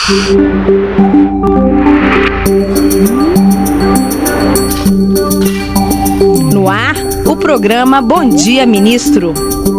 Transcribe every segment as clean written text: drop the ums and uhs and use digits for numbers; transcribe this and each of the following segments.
No ar, o programa Bom Dia Ministro.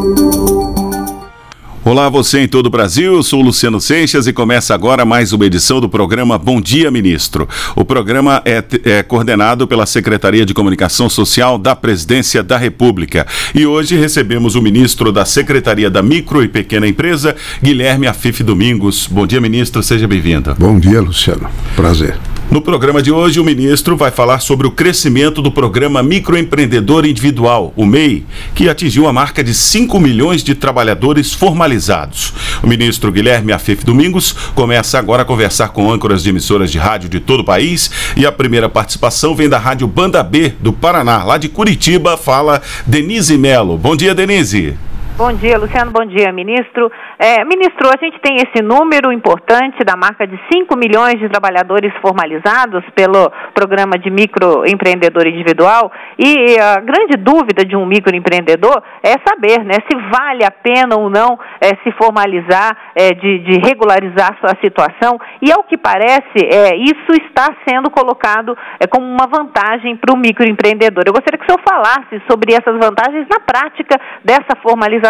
Olá, você em todo o Brasil, eu sou o Luciano Seixas e começa agora mais uma edição do programa Bom Dia Ministro. O programa é coordenado pela Secretaria de Comunicação Social da Presidência da República. E hoje recebemos o ministro da Secretaria da Micro e Pequena Empresa, Guilherme Afife Domingos. Bom dia, ministro, seja bem-vindo. Bom dia, Luciano. Prazer. No programa de hoje, o ministro vai falar sobre o crescimento do programa Microempreendedor Individual, o MEI, que atingiu a marca de 5 milhões de trabalhadores formalizados. O ministro Guilherme Afife Domingos começa agora a conversar com âncoras de emissoras de rádio de todo o país e a primeira participação vem da Rádio Banda B, do Paraná. Lá de Curitiba, fala Denise Melo. Bom dia, Denise. Bom dia, Luciano. Bom dia, ministro. Ministro, a gente tem esse número importante da marca de 5 milhões de trabalhadores formalizados pelo programa de microempreendedor individual e a grande dúvida de um microempreendedor é saber, né, se vale a pena ou não se formalizar, de regularizar sua situação e, ao que parece, isso está sendo colocado como uma vantagem para o microempreendedor. Eu gostaria que o senhor falasse sobre essas vantagens na prática dessa formalização.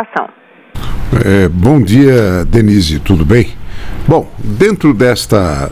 Bom dia, Denise, tudo bem? Bom, dentro desta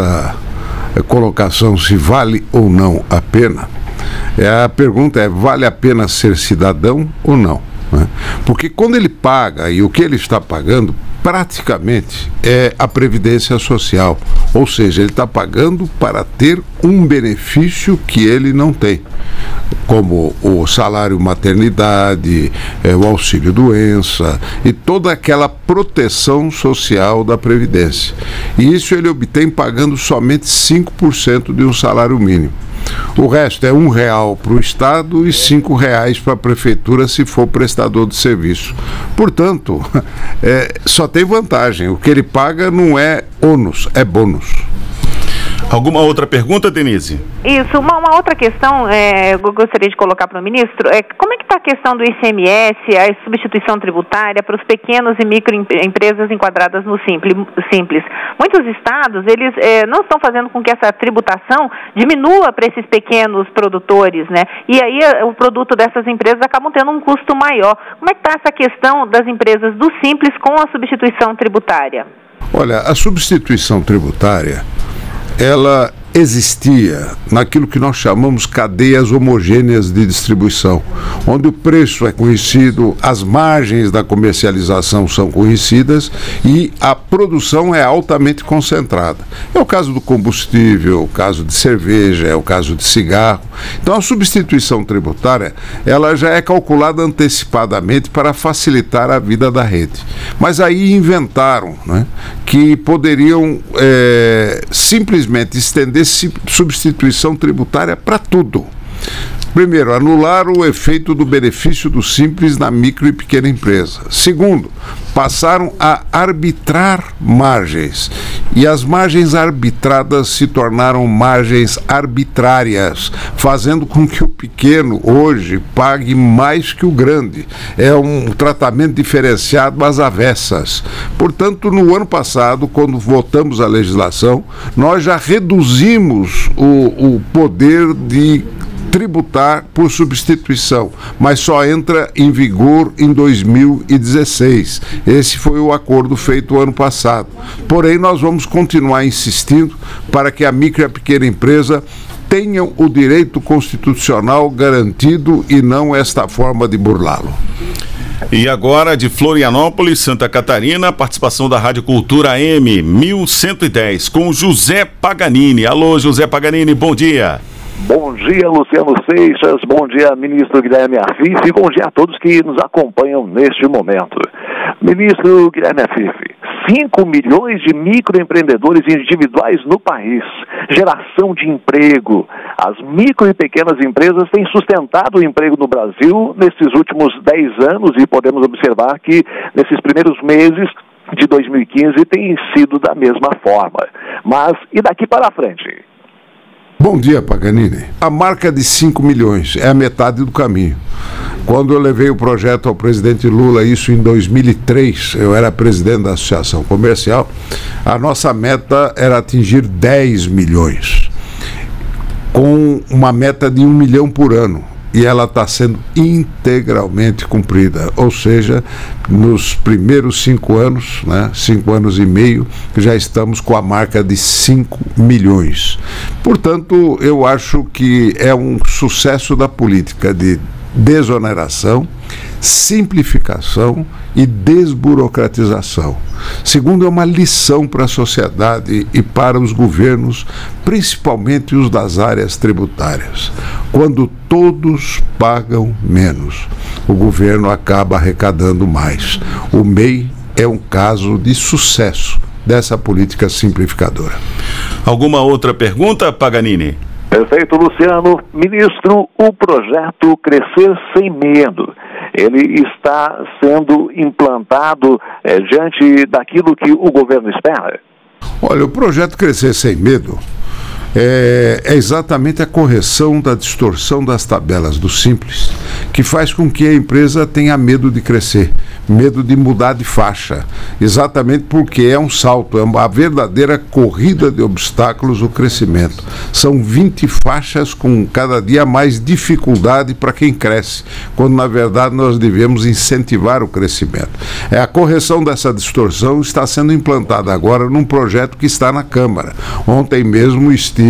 colocação, se vale ou não a pena, a pergunta é: vale a pena ser cidadão ou não? Né? Porque quando ele paga, e o que ele está pagando, praticamente é a Previdência Social, ou seja, ele está pagando para ter um benefício que ele não tem, como o salário maternidade, o auxílio doença e toda aquela proteção social da Previdência. E isso ele obtém pagando somente 5% de um salário mínimo. O resto é R$1 para o Estado e R$5 para a Prefeitura se for prestador de serviço. Portanto, só tem vantagem. O que ele paga não é ônus, é bônus. Alguma outra pergunta, Denise? Isso, uma outra questão eu gostaria de colocar para o ministro como é que está a questão do ICMS, a substituição tributária para os pequenos e microempresas enquadradas no Simples. Muitos estados, eles não estão fazendo com que essa tributação diminua para esses pequenos produtores, né? E aí o produto dessas empresas acabam tendo um custo maior. Como é que está essa questão das empresas do Simples com a substituição tributária? Olha, a substituição tributária, ela existia naquilo que nós chamamos cadeias homogêneas de distribuição, onde o preço é conhecido, as margens da comercialização são conhecidas e a produção é altamente concentrada. É o caso do combustível, é o caso de cerveja, é o caso de cigarro. Então a substituição tributária, ela já é calculada antecipadamente para facilitar a vida da rede. Mas aí inventaram, né, que poderiam simplesmente estender substituição tributária para tudo. Primeiro, anular o efeito do benefício do Simples na micro e pequena empresa. Segundo, passaram a arbitrar margens. E as margens arbitradas se tornaram margens arbitrárias, fazendo com que o pequeno hoje pague mais que o grande. É um tratamento diferenciado às avessas. Portanto, no ano passado, quando votamos a legislação, nós já reduzimos o poder de tributar por substituição, mas só entra em vigor em 2016. Esse foi o acordo feito ano passado. Porém, nós vamos continuar insistindo para que a micro e a pequena empresa tenham o direito constitucional garantido e não esta forma de burlá-lo. E agora, de Florianópolis, Santa Catarina, a participação da Rádio Cultura AM 1110 com José Paganini. Alô, José Paganini, bom dia. Bom dia, Luciano Seixas, bom dia, ministro Guilherme Afife, e bom dia a todos que nos acompanham neste momento. Ministro Guilherme Afife, 5 milhões de microempreendedores individuais no país, geração de emprego. As micro e pequenas empresas têm sustentado o emprego no Brasil nesses últimos 10 anos e podemos observar que nesses primeiros meses de 2015 tem sido da mesma forma. Mas e daqui para frente? Bom dia, Paganini. A marca de 5 milhões é a metade do caminho. Quando eu levei o projeto ao presidente Lula, isso em 2003, eu era presidente da Associação Comercial, a nossa meta era atingir 10 milhões, com uma meta de 1 milhão por ano. E ela está sendo integralmente cumprida, ou seja, nos primeiros 5 anos, 5 anos e meio, já estamos com a marca de 5 milhões. Portanto, eu acho que é um sucesso da política de desoneração, simplificação e desburocratização. Segundo, é uma lição para a sociedade e para os governos, principalmente os das áreas tributárias. Quando todos pagam menos, o governo acaba arrecadando mais. O MEI é um caso de sucesso dessa política simplificadora. Alguma outra pergunta, Paganini? Perfeito, Luciano. Ministro, o projeto Crescer Sem Medo, ele está sendo implantado diante daquilo que o governo espera? Olha, o projeto Crescer Sem Medo é exatamente a correção da distorção das tabelas do Simples, que faz com que a empresa tenha medo de crescer, medo de mudar de faixa, exatamente porque é um salto, é uma verdadeira corrida de obstáculos o crescimento. São 20 faixas com cada dia mais dificuldade para quem cresce, quando na verdade nós devemos incentivar o crescimento. A correção dessa distorção está sendo implantada agora num projeto que está na Câmara. Ontem mesmo estive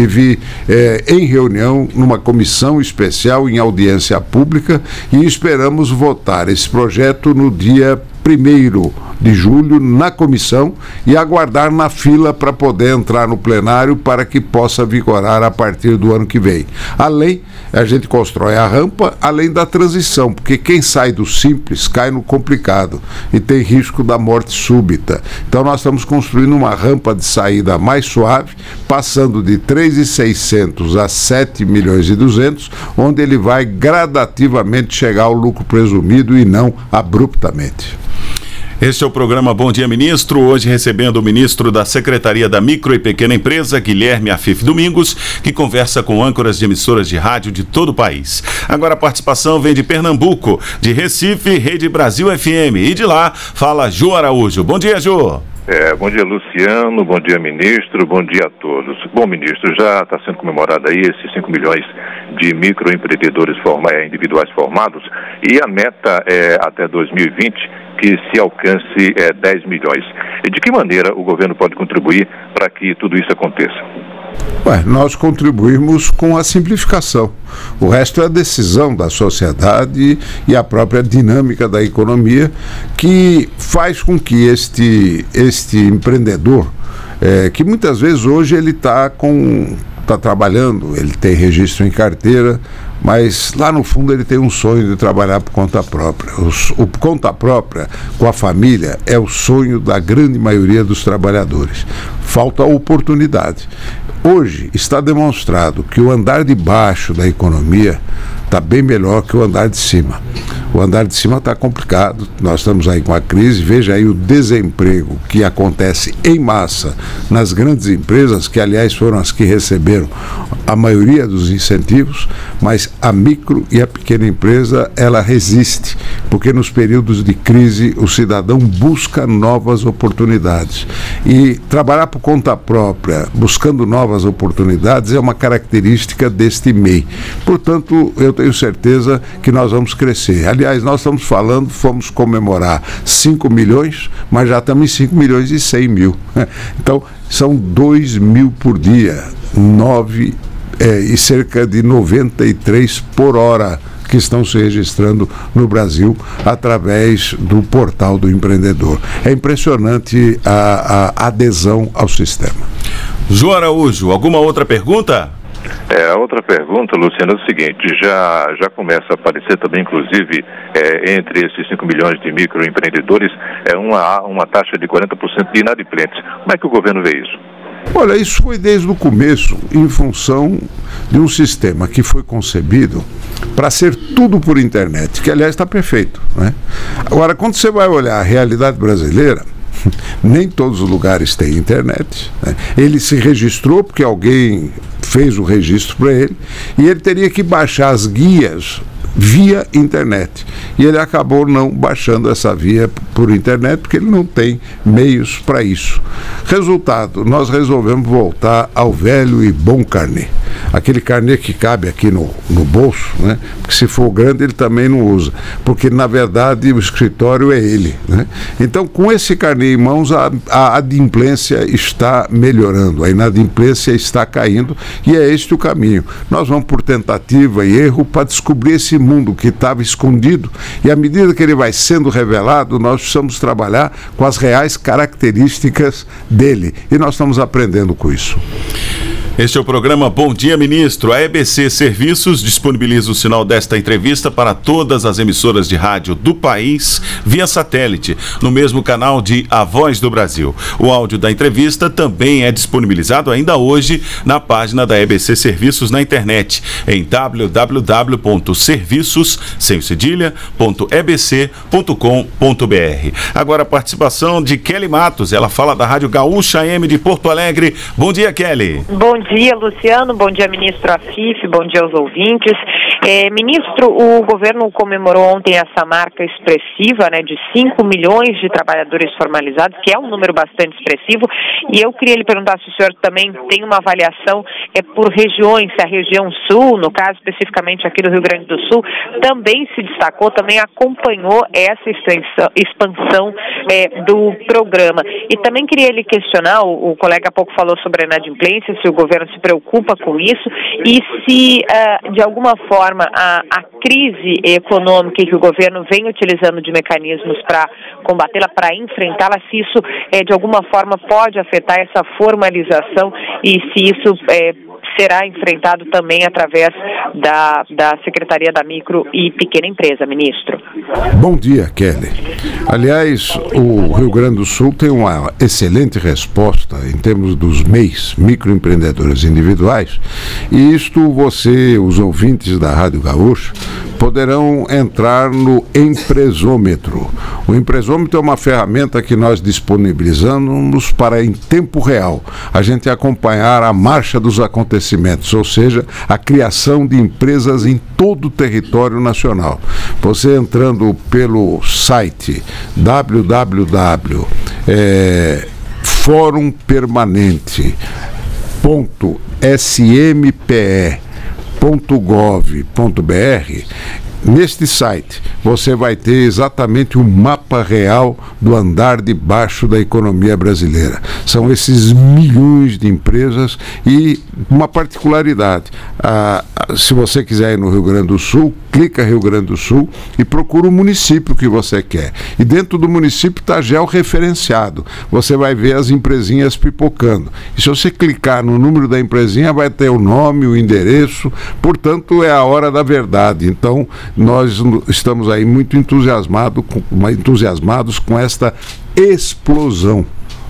em reunião numa comissão especial em audiência pública e esperamos votar esse projeto no dia 1º de julho na comissão e aguardar na fila para poder entrar no plenário para que possa vigorar a partir do ano que vem. Além, a gente constrói a rampa, além da transição, porque quem sai do simples cai no complicado e tem risco da morte súbita. Então nós estamos construindo uma rampa de saída mais suave, passando de 3.600 a 7.200.000, onde ele vai gradativamente chegar ao lucro presumido e não abruptamente. Este é o programa Bom Dia Ministro, hoje recebendo o ministro da Secretaria da Micro e Pequena Empresa, Guilherme Afif Domingos, que conversa com âncoras de emissoras de rádio de todo o país. Agora a participação vem de Pernambuco, de Recife, Rede Brasil FM, e de lá fala Jô Araújo. Bom dia, Jô. Bom dia, Luciano, bom dia, ministro, bom dia a todos. Bom, ministro, já está sendo comemorado aí esses 5 milhões de microempreendedores individuais formados e a meta é até 2020 que se alcance 10 milhões. E de que maneira o governo pode contribuir para que tudo isso aconteça? Nós contribuímos com a simplificação. O resto é a decisão da sociedade e a própria dinâmica da economia que faz com que este empreendedor, que muitas vezes hoje ele está trabalhando, ele tem registro em carteira, mas lá no fundo ele tem um sonho de trabalhar por conta própria. O conta própria com a família é o sonho da grande maioria dos trabalhadores. Falta oportunidade. Hoje está demonstrado que o andar de baixo da economia está bem melhor que o andar de cima. O andar de cima está complicado, nós estamos aí com a crise, veja aí o desemprego que acontece em massa nas grandes empresas, que aliás foram as que receberam a maioria dos incentivos, mas a micro e a pequena empresa, ela resiste, porque nos períodos de crise o cidadão busca novas oportunidades. E trabalhar por conta própria, buscando novas oportunidades, é uma característica deste MEI. Portanto, eu tenho certeza que nós vamos crescer. Aliás, nós fomos comemorar 5 milhões, mas já estamos em 5 milhões e 100 mil. Então, são 2 mil por dia, e cerca de 93 por hora que estão se registrando no Brasil através do portal do empreendedor. É impressionante a adesão ao sistema. Jô Araújo, alguma outra pergunta? A outra pergunta, Luciano, é o seguinte, já começa a aparecer também, inclusive, entre esses 5 milhões de microempreendedores, uma taxa de 40% de inadimplentes. Como é que o governo vê isso? Olha, isso foi desde o começo, em função de um sistema que foi concebido para ser tudo por internet, que aliás está perfeito, né? Agora, quando você vai olhar a realidade brasileira, nem todos os lugares têm internet, né? Ele se registrou porque alguém fez o registro para ele, e ele teria que baixar as guias via internet. E ele acabou não baixando essa via por internet, porque ele não tem meios para isso. Resultado, nós resolvemos voltar ao velho e bom carnê. Aquele carnê que cabe aqui no bolso, né? Porque se for grande ele também não usa, porque na verdade o escritório é ele, né? Então, com esse carnê em mãos, a adimplência está melhorando, a inadimplência está caindo, e é este o caminho. Nós vamos por tentativa e erro para descobrir esse mundo que estava escondido, e à medida que ele vai sendo revelado, nós precisamos trabalhar com as reais características dele, e nós estamos aprendendo com isso. Este é o programa Bom Dia Ministro. A EBC Serviços disponibiliza o sinal desta entrevista para todas as emissoras de rádio do país via satélite, no mesmo canal de A Voz do Brasil. O áudio da entrevista também é disponibilizado ainda hoje na página da EBC Serviços na internet, em www.serviços.ebc.com.br. Agora a participação de Kelly Matos, ela fala da Rádio Gaúcha AM de Porto Alegre. Bom dia, Kelly. Bom dia, Luciano. Bom dia, ministro Afif. Bom dia aos ouvintes. Ministro, o governo comemorou ontem essa marca expressiva, né, de 5 milhões de trabalhadores formalizados, que é um número bastante expressivo. E eu queria lhe perguntar se o senhor também tem uma avaliação por regiões, se a região sul, no caso especificamente aqui do Rio Grande do Sul, também se destacou, também acompanhou essa expansão do programa. E também queria lhe questionar, o colega há pouco falou sobre a inadimplência, se o governo se preocupa com isso e se, de alguma forma, a crise econômica que o governo vem utilizando de mecanismos para combatê-la, para enfrentá-la, se isso, de alguma forma, pode afetar essa formalização e se isso será enfrentado também através da Secretaria da Micro e Pequena Empresa, ministro. Bom dia, Kelly. Aliás, o Rio Grande do Sul tem uma excelente resposta em termos dos MEIs, microempreendedores individuais, e isto você, os ouvintes da Rádio Gaúcha, poderão entrar no empresômetro. O empresômetro é uma ferramenta que nós disponibilizamos para, em tempo real, a gente acompanhar a marcha dos acontecimentos, ou seja, a criação de empresas em todo o território nacional. Você entrando pelo site www.forumpermanente.smpe.gov.br. Neste site, você vai ter exatamente o mapa real do andar de baixo da economia brasileira. São esses milhões de empresas e uma particularidade. Se você quiser ir no Rio Grande do Sul, clica Rio Grande do Sul e procura o município que você quer. E dentro do município está georreferenciado. Você vai ver as empresinhas pipocando. E se você clicar no número da empresinha, vai ter o nome, o endereço. Portanto, é a hora da verdade. Então, nós estamos aí muito entusiasmados com esta explosão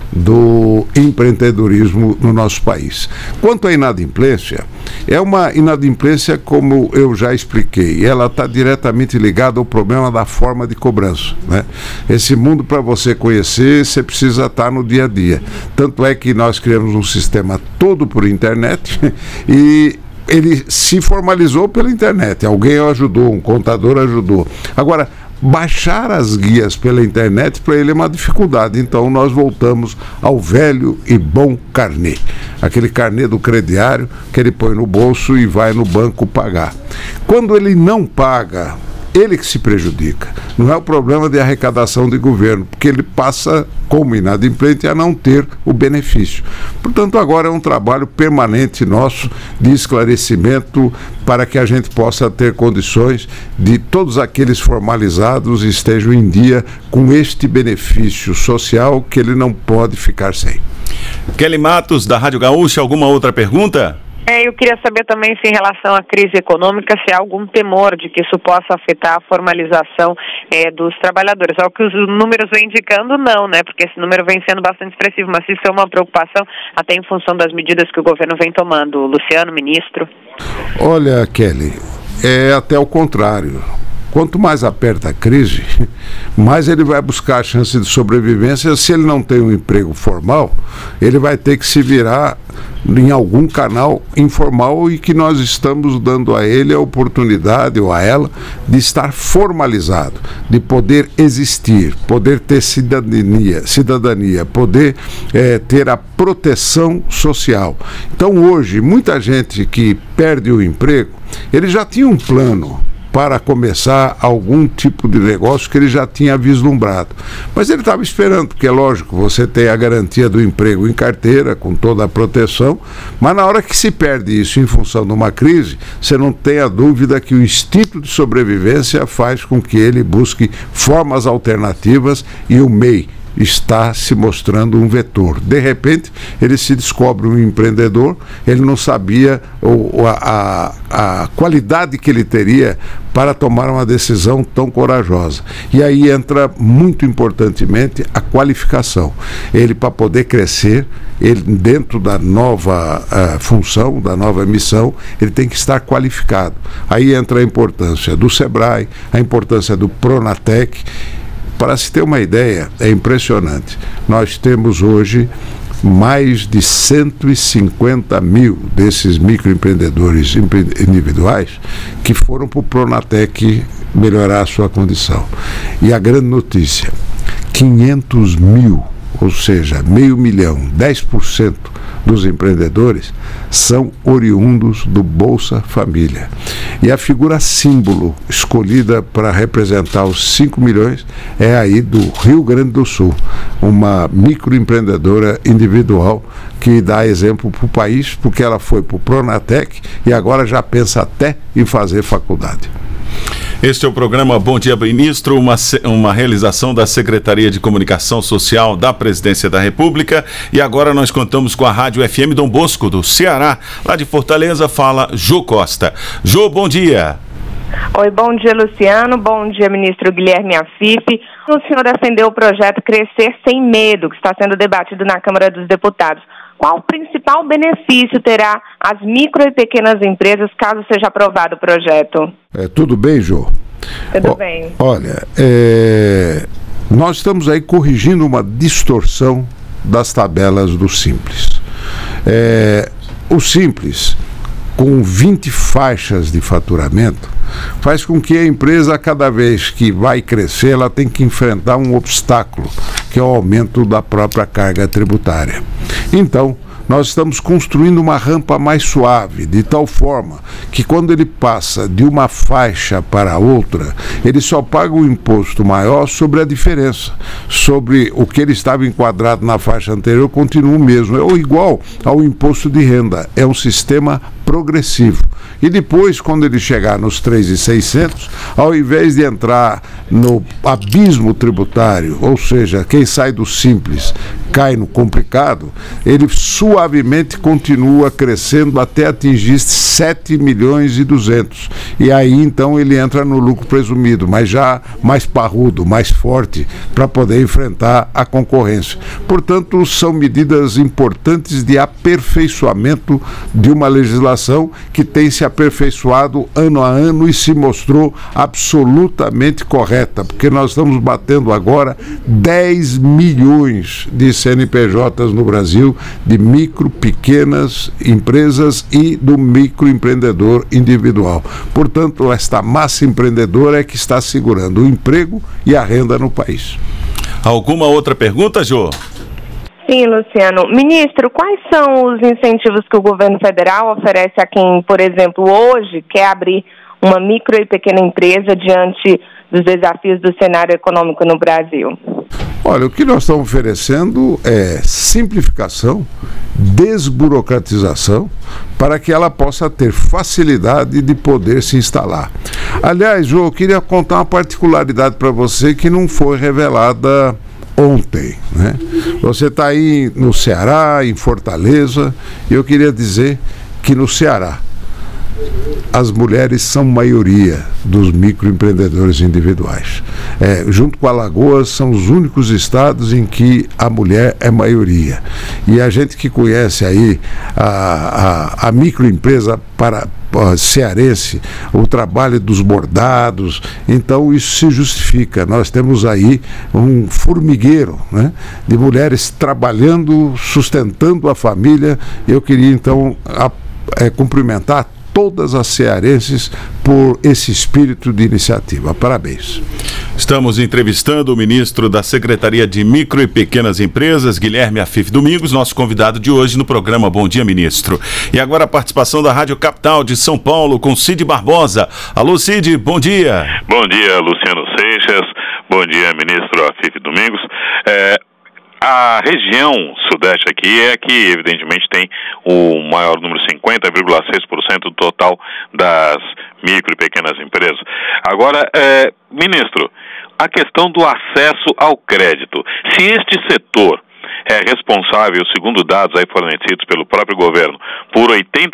do empreendedorismo no nosso país. Quanto à inadimplência, é uma inadimplência, como eu já expliquei, ela está diretamente ligada ao problema da forma de cobrança, né? Esse mundo, para você conhecer, você precisa estar no dia a dia. Tanto é que nós criamos um sistema todo por internet e ele se formalizou pela internet. Alguém ajudou, um contador ajudou. Agora, baixar as guias pela internet para ele é uma dificuldade. Então nós voltamos ao velho e bom carnê. Aquele carnê do crediário que ele põe no bolso e vai no banco pagar. Quando ele não paga, ele que se prejudica. Não é o problema de arrecadação de governo, porque ele passa, como inadimplente, a não ter o benefício. Portanto, agora é um trabalho permanente nosso de esclarecimento para que a gente possa ter condições de todos aqueles formalizados estejam em dia com este benefício social que ele não pode ficar sem. Kelly Matos, da Rádio Gaúcha, alguma outra pergunta? Eu queria saber também se em relação à crise econômica, se há algum temor de que isso possa afetar a formalização dos trabalhadores. Ao que os números vêm indicando, não, né? Porque esse número vem sendo bastante expressivo, mas isso é uma preocupação até em função das medidas que o governo vem tomando. Luciano, ministro. Olha, Kelly, é até o contrário. quanto mais aperta a crise, mais ele vai buscar a chance de sobrevivência. Se ele não tem um emprego formal, ele vai ter que se virar em algum canal informal, e que nós estamos dando a ele a oportunidade, ou a ela, de estar formalizado, de poder existir, poder ter cidadania, poder ter a proteção social. Então hoje, muita gente que perde o emprego, ele já tinha um plano para começar algum tipo de negócio que ele já tinha vislumbrado. Mas ele estava esperando, porque é lógico, você tem a garantia do emprego em carteira, com toda a proteção, mas na hora que se perde isso em função de uma crise, você não tem a dúvida que o instinto de sobrevivência faz com que ele busque formas alternativas, e o MEI está se mostrando um vetor. De repente, ele se descobre um empreendedor, ele não sabia a qualidade que ele teria para tomar uma decisão tão corajosa. E aí entra, muito importantemente, a qualificação. Ele, para poder crescer, ele, dentro da nova função, da nova missão, ele tem que estar qualificado. Aí entra a importância do SEBRAE, a importância do Pronatec. Para se ter uma ideia, é impressionante. Nós temos hoje mais de 150 mil desses microempreendedores individuais que foram para o Pronatec melhorar a sua condição. E a grande notícia, 500 mil, ou seja, 500 mil, 10% dos empreendedores são oriundos do Bolsa Família. E a figura símbolo escolhida para representar os 5 milhões é aí do Rio Grande do Sul, uma microempreendedora individual que dá exemplo para o país, porque ela foi para o Pronatec e agora já pensa até em fazer faculdade. Este é o programa Bom Dia Ministro, uma realização da Secretaria de Comunicação Social da Presidência da República. E agora nós contamos com a Rádio FM Dom Bosco, do Ceará. Lá de Fortaleza fala Jô Costa. Jô, bom dia. Oi, bom dia, Luciano. Bom dia, ministro Guilherme Afif. O senhor defendeu o projeto Crescer Sem Medo, que está sendo debatido na Câmara dos Deputados. Qual o principal benefício terá as micro e pequenas empresas caso seja aprovado o projeto? Tudo bem, Jô? Tudo bem. Olha, nós estamos aí corrigindo uma distorção das tabelas do Simples. O Simples, com 20 faixas de faturamento, faz com que a empresa, cada vez que vai crescer, ela tem que enfrentar um obstáculo, que é o aumento da própria carga tributária. Então, nós estamos construindo uma rampa mais suave, de tal forma que quando ele passa de uma faixa para outra, ele só paga um imposto maior sobre a diferença. Sobre o que ele estava enquadrado na faixa anterior, continua o mesmo. É igual ao imposto de renda. É um sistema progressivo. E depois, quando ele chegar nos 3.600, ao invés de entrar no abismo tributário, ou seja, quem sai do simples cai no complicado, ele suavemente continua crescendo até atingir 7.200.000. E aí, então, ele entra no lucro presumido, mas já mais parrudo, mais forte, para poder enfrentar a concorrência. Portanto, são medidas importantes de aperfeiçoamento de uma legislação que tem se aperfeiçoado ano a ano e se mostrou absolutamente correta, porque nós estamos batendo agora 10 milhões de CNPJs no Brasil, de micro, pequenas empresas e do microempreendedor individual. Portanto, esta massa empreendedora é que está segurando o emprego e a renda no país. Alguma outra pergunta, Jô? Sim, Luciano. Ministro, quais são os incentivos que o governo federal oferece a quem, por exemplo, hoje quer abrir uma micro e pequena empresa diante dos desafios do cenário econômico no Brasil? Olha, o que nós estamos oferecendo é simplificação, desburocratização, para que ela possa ter facilidade de poder se instalar. Aliás, Jô, eu queria contar uma particularidade para você que não foi revelada ontem, né? Você está aí no Ceará, em Fortaleza, e eu queria dizer que no Ceará as mulheres são maioria dos microempreendedores individuais. Junto com Alagoas, são os únicos estados em que a mulher é maioria. E a gente que conhece aí a microempresa, cearense, o trabalho dos bordados, então isso se justifica. Nós temos aí um formigueiro, né, de mulheres trabalhando, sustentando a família. Eu queria então cumprimentar todas as cearenses por esse espírito de iniciativa. Parabéns. Estamos entrevistando o ministro da Secretaria de Micro e Pequenas Empresas, Guilherme Afif Domingos, nosso convidado de hoje no programa Bom Dia, Ministro. E agora a participação da Rádio Capital de São Paulo com Cid Barbosa. Alô, Cid, bom dia. Bom dia, Luciano Seixas. Bom dia, ministro Afif Domingos. A região sudeste aqui é que, evidentemente, tem o maior número, 50,6% do total das micro e pequenas empresas. Agora, ministro, a questão do acesso ao crédito. Se este setor é responsável, segundo dados aí fornecidos pelo próprio governo, por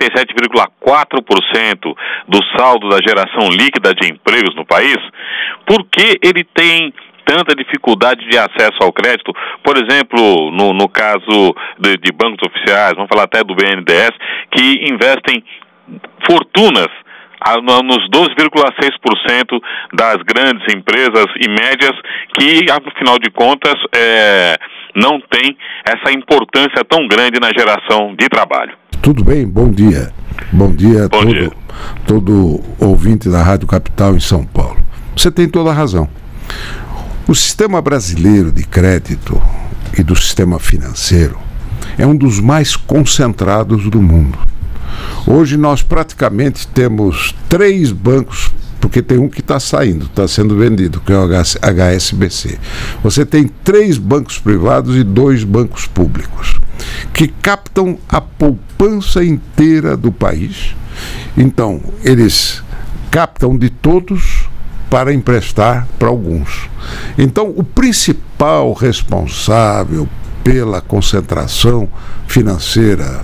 87,4% do saldo da geração líquida de empregos no país, por que ele tem tanta dificuldade de acesso ao crédito? Por exemplo, no caso de bancos oficiais, vamos falar até do BNDES, que investem fortunas nos 12,6% das grandes empresas e médias que, afinal de contas, não tem essa importância tão grande na geração de trabalho. Tudo bem? Bom dia. Bom dia a todo ouvinte da Rádio Capital em São Paulo. Você tem toda a razão. O sistema brasileiro de crédito e do sistema financeiro é um dos mais concentrados do mundo. Hoje nós praticamente temos 3 bancos, porque tem um que está saindo, está sendo vendido, que é o HSBC. Você tem 3 bancos privados e 2 bancos públicos, que captam a poupança inteira do país. Então, eles captam de todos para emprestar para alguns. Então, o principal responsável pela concentração financeira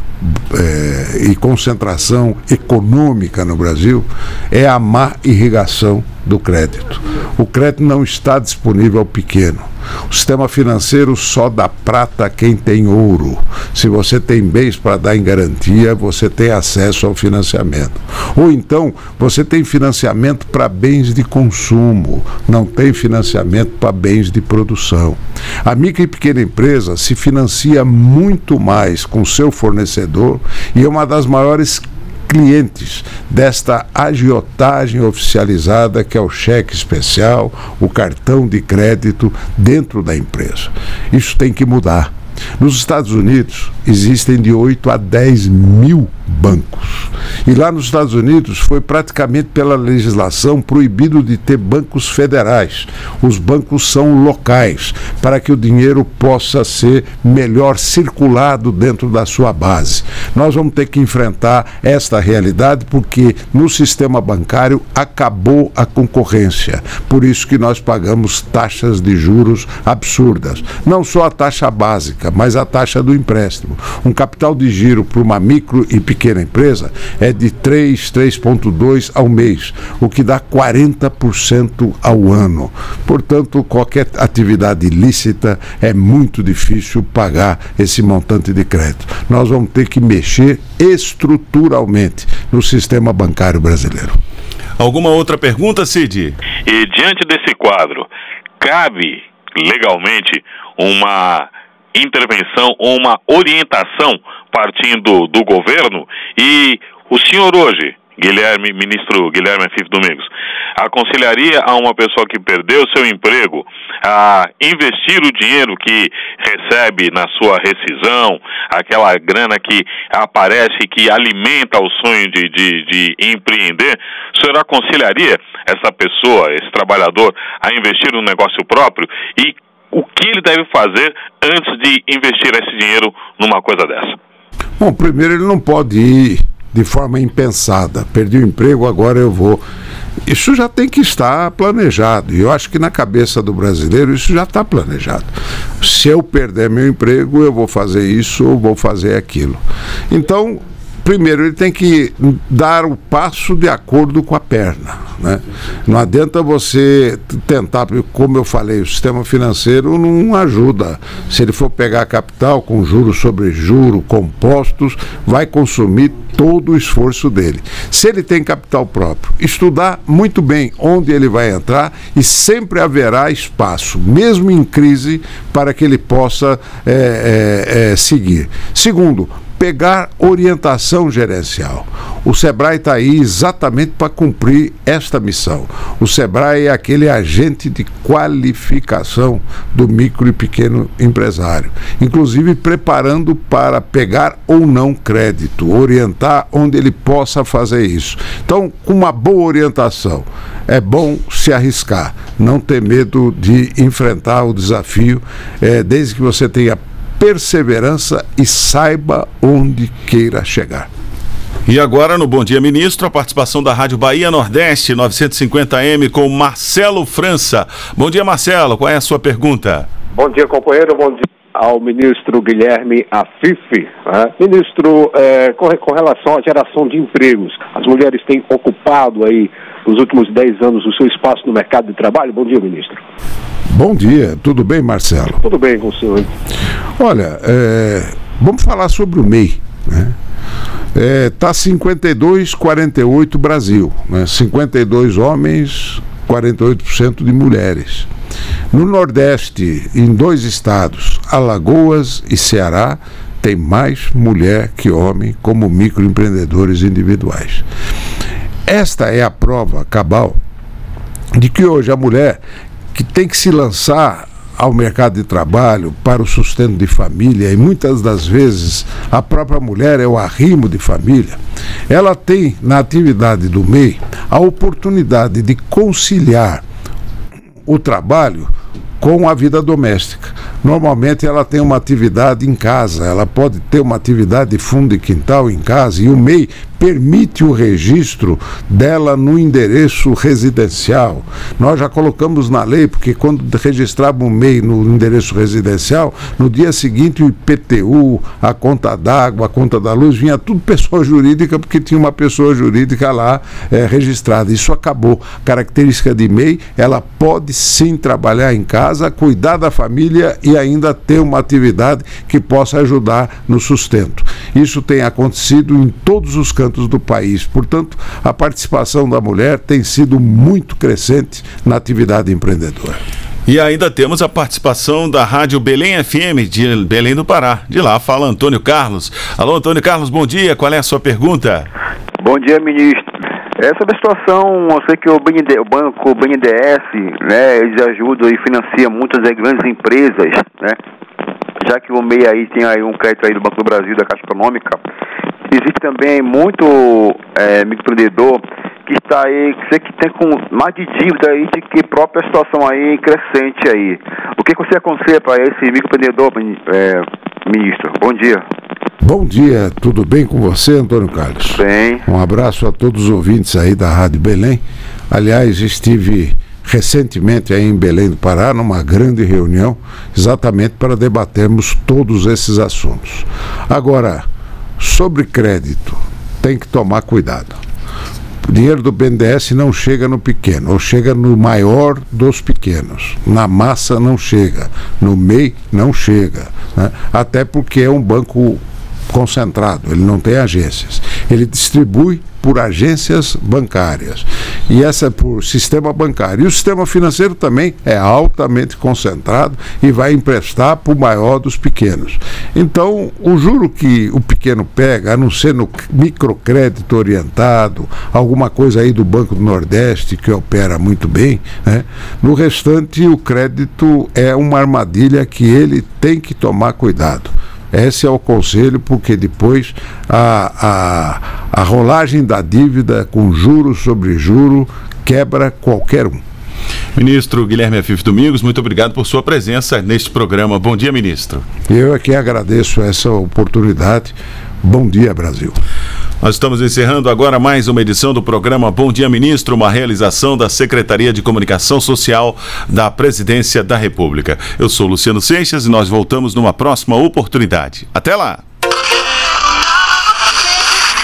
e concentração econômica no Brasil é a má irrigação do crédito. O crédito não está disponível ao pequeno. O sistema financeiro só dá prata a quem tem ouro. Se você tem bens para dar em garantia, você tem acesso ao financiamento. Ou então, você tem financiamento para bens de consumo, não tem financiamento para bens de produção. A micro e pequena empresa se financia muito mais com seu fornecedor e é uma das maiores clientes desta agiotagem oficializada que é o cheque especial, o cartão de crédito dentro da empresa. Isso tem que mudar. Nos Estados Unidos existem de 8 a 10 mil bancos. E lá nos Estados Unidos foi praticamente pela legislação proibido de ter bancos federais. Os bancos são locais, para que o dinheiro possa ser melhor circulado dentro da sua base. Nós vamos ter que enfrentar esta realidade porque no sistema bancário acabou a concorrência. Por isso que nós pagamos taxas de juros absurdas. Não só a taxa básica, mas a taxa do empréstimo. Um capital de giro para uma micro e pequena empresa é de 3,2 ao mês, o que dá 40% ao ano. Portanto, qualquer atividade ilícita é muito difícil pagar esse montante de crédito. Nós vamos ter que mexer estruturalmente no sistema bancário brasileiro. Alguma outra pergunta, Cid? E diante desse quadro, cabe legalmente uma intervenção ou uma orientação partindo do governo? E o senhor hoje, ministro Guilherme Afif Domingos, aconselharia a uma pessoa que perdeu seu emprego a investir o dinheiro que recebe na sua rescisão, aquela grana que aparece, que alimenta o sonho de empreender? O senhor aconselharia essa pessoa, esse trabalhador, a investir no negócio próprio? E o que ele deve fazer antes de investir esse dinheiro numa coisa dessa? Bom, primeiro ele não pode ir de forma impensada. Perdi o emprego, agora eu vou. Isso já tem que estar planejado. E eu acho que na cabeça do brasileiro isso já está planejado. Se eu perder meu emprego, eu vou fazer isso ou vou fazer aquilo. Então, primeiro, ele tem que dar o passo de acordo com a perna, né? Não adianta você tentar, como eu falei, o sistema financeiro não ajuda. Se ele for pegar capital com juros sobre juros compostos, vai consumir todo o esforço dele. Se ele tem capital próprio, estudar muito bem onde ele vai entrar, e sempre haverá espaço, mesmo em crise, para que ele possa seguir. Segundo, pegar orientação gerencial. O Sebrae está aí exatamente para cumprir esta missão. O Sebrae é aquele agente de qualificação do micro e pequeno empresário, inclusive preparando para pegar ou não crédito, orientar onde ele possa fazer isso. Então, com uma boa orientação, é bom se arriscar, não ter medo de enfrentar o desafio, desde que você tenha perseverança e saiba onde queira chegar. E agora no Bom Dia Ministro, a participação da Rádio Bahia Nordeste 950M com Marcelo França. Bom dia, Marcelo, qual é a sua pergunta? Bom dia, companheiro, bom dia ao ministro Guilherme Afif. Ministro, com relação à geração de empregos, as mulheres têm ocupado aí nos últimos 10 anos o seu espaço no mercado de trabalho? Bom dia, ministro. Bom dia, tudo bem, Marcelo? Tudo bem com o senhor. Olha, vamos falar sobre o MEI, né? Tá 52-48 Brasil, né? 52 homens, 48% de mulheres. No Nordeste, em 2 estados, Alagoas e Ceará, tem mais mulher que homem como microempreendedores individuais. Esta é a prova cabal de que hoje a mulher que tem que se lançar ao mercado de trabalho para o sustento de família, e muitas das vezes a própria mulher é o arrimo de família, ela tem na atividade do MEI a oportunidade de conciliar o trabalho com a vida doméstica. Normalmente ela tem uma atividade em casa, ela pode ter uma atividade de fundo e quintal em casa, e o MEI permite o registro dela no endereço residencial. Nós já colocamos na lei, porque quando registrava um MEI no endereço residencial, no dia seguinte o IPTU, a conta d'água, a conta da luz, vinha tudo pessoa jurídica, porque tinha uma pessoa jurídica lá registrada. Isso acabou. Característica de MEI, ela pode sim trabalhar em casa, cuidar da família e ainda ter uma atividade que possa ajudar no sustento. Isso tem acontecido em todos os cantos do país. Portanto, a participação da mulher tem sido muito crescente na atividade empreendedora. E ainda temos a participação da Rádio Belém FM de Belém do Pará. De lá fala Antônio Carlos. Alô, Antônio Carlos, bom dia. Qual é a sua pergunta? Bom dia, ministro. Sobre a situação, eu sei que o banco BNDES, né, eles ajudam e financiam muitas grandes empresas, né? Já que o MEI aí tem aí um crédito aí do Banco do Brasil, da Caixa Econômica, existe também muito microempreendedor que está aí, que tem com mais de dívida aí de que própria situação aí crescente aí. O que você aconselha para esse microempreendedor, ministro? Bom dia. Bom dia, tudo bem com você, Antônio Carlos? Bem. Um abraço a todos os ouvintes aí da Rádio Belém. Aliás, estive recentemente aí em Belém do Pará, numa grande reunião, exatamente para debatermos todos esses assuntos. Agora, sobre crédito, tem que tomar cuidado. O dinheiro do BNDES não chega no pequeno, ou chega no maior dos pequenos. Na massa não chega, no MEI não chega, né? Até porque é um banco concentrado, ele não tem agências. Ele distribui por agências bancárias, e essa é por sistema bancário. E o sistema financeiro também é altamente concentrado e vai emprestar para o maior dos pequenos. Então, o juro que o pequeno pega, a não ser no microcrédito orientado, alguma coisa aí do Banco do Nordeste que opera muito bem, né? No restante, o crédito é uma armadilha que ele tem que tomar cuidado. Esse é o conselho, porque depois a rolagem da dívida com juro sobre juro quebra qualquer um. Ministro Guilherme Afif Domingos, muito obrigado por sua presença neste programa. Bom dia, ministro. Eu é que agradeço essa oportunidade. Bom dia, Brasil. Nós estamos encerrando agora mais uma edição do programa Bom Dia Ministro, uma realização da Secretaria de Comunicação Social da Presidência da República. Eu sou Luciano Seixas e nós voltamos numa próxima oportunidade. Até lá!